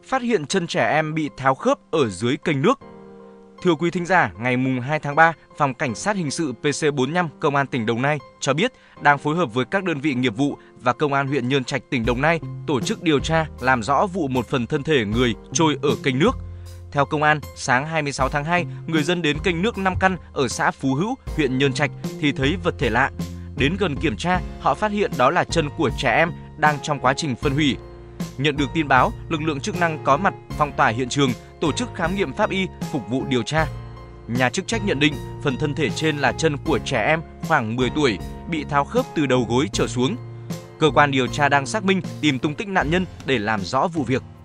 phát hiện chân trẻ em bị tháo khớp ở dưới kênh nước. Thưa quý thính giả, ngày 2 tháng 3, Phòng Cảnh sát Hình sự PC45 Công an tỉnh Đồng Nai cho biết đang phối hợp với các đơn vị nghiệp vụ và Công an huyện Nhơn Trạch, tỉnh Đồng Nai tổ chức điều tra làm rõ vụ một phần thân thể người trôi ở kênh nước. Theo công an, sáng 26 tháng 2, người dân đến kênh nước 5 căn ở xã Phú Hữu, huyện Nhơn Trạch thì thấy vật thể lạ. Đến gần kiểm tra, họ phát hiện đó là chân của trẻ em đang trong quá trình phân hủy. Nhận được tin báo, lực lượng chức năng có mặt phong tỏa hiện trường, tổ chức khám nghiệm pháp y phục vụ điều tra. Nhà chức trách nhận định phần thân thể trên là chân của trẻ em khoảng 10 tuổi, bị tháo khớp từ đầu gối trở xuống. Cơ quan điều tra đang xác minh tìm tung tích nạn nhân để làm rõ vụ việc.